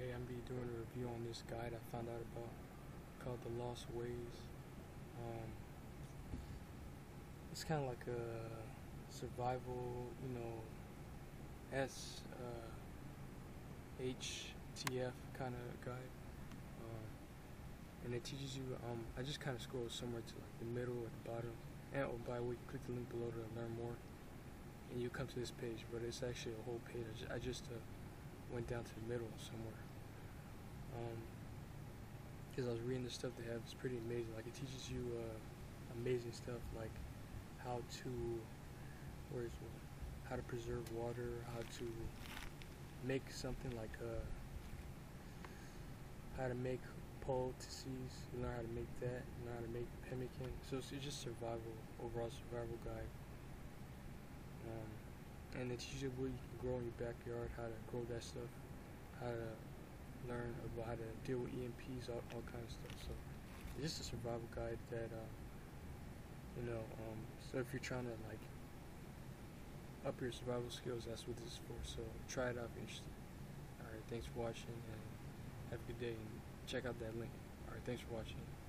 Hey, I'm be doing a review on this guide I found out about called The Lost Ways. Um, it's kind of like a survival, HTF kind of guide. And it teaches you, I just kind of scroll somewhere to like the middle or the bottom. And by the way, click the link below to learn more. And you come to this page, but it's actually a whole page. I just went down to the middle somewhere. Because I was reading the stuff they have, it's pretty amazing. Like it teaches you amazing stuff like how to, how to preserve water, how to make something like how to make poultices. You learn how to make that. You learn how to make pemmican. So it's just overall survival guide. And it teaches you what you can grow in your backyard, how to grow that stuff, how to learn about how to deal with EMPs, all kinds of stuff. So it's just a survival guide that, so if you're trying to like up your survival skills, that's what this is for. So try it out if you're interested. Alright, thanks for watching and have a good day, and check out that link. Alright, thanks for watching.